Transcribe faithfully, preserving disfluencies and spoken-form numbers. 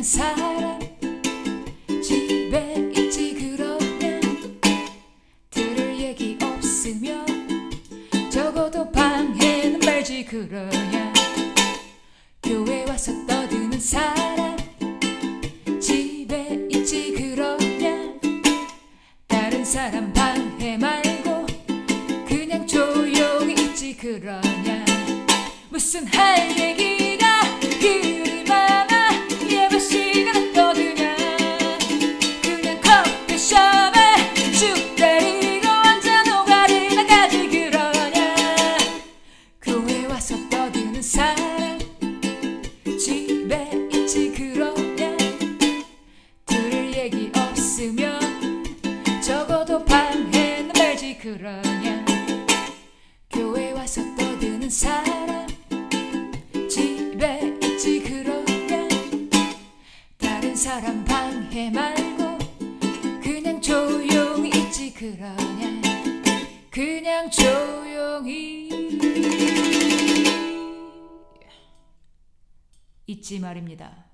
사람 집에 있지 그러냐. 들을 얘기 없으면 적어도 방해는 말지 그러냐. 교회 와서 떠드는 사람 집에 있지 그러냐. 다른 사람 방해 말고 그냥 조용히 있지 그러냐. 무슨 할 얘기가 그리 많아 예배 시간에 떠드냐. 그냥 커피샵에 죽때리고 앉아 노가리나 가지 그러냐. 교회 와서 떠드는 사람 집에 있지 그러냐. 들을 얘기 없으면 적어도 방해는 말지 그러냐. 교회 와서 떠드는 사람 집에 있지 그러냐. 다른 사람 방해 말고 그냥 조용히 있지 그러냐. 그냥 조용히 있지 말입니다.